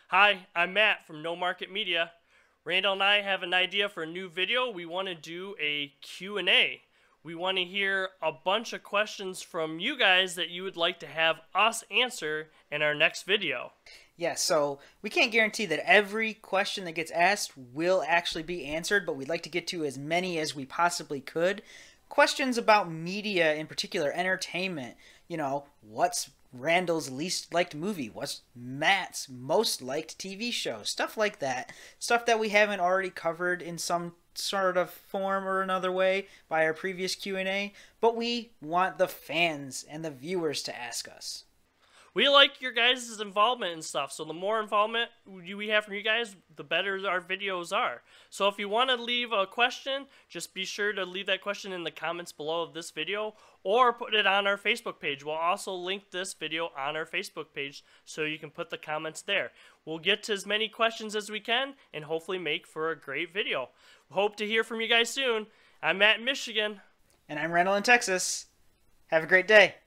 Hi, I'm Matt from No Market Media. Randall and I have an idea for a new video. We want to do a Q&A. We want to hear a bunch of questions from you guys that you would like to have us answer in our next video. Yeah, so we can't guarantee that every question that gets asked will actually be answered, but we'd like to get to as many as we possibly could. Questions about media, in particular, entertainment. What's Randall's least liked movie? What's Matt's most liked TV show? Stuff like that. Stuff that we haven't already covered in some sort of form or another way by our previous Q&A, but we want the fans and the viewers to ask us. We like your guys' involvement and stuff, so the more involvement we have from you guys, the better our videos are. So if you want to leave a question, just be sure to leave that question in the comments below of this video, or put it on our Facebook page. We'll also link this video on our Facebook page, so you can put the comments there. We'll get to as many questions as we can, and hopefully make for a great video. Hope to hear from you guys soon. I'm Matt in Michigan. And I'm Randall in Texas. Have a great day.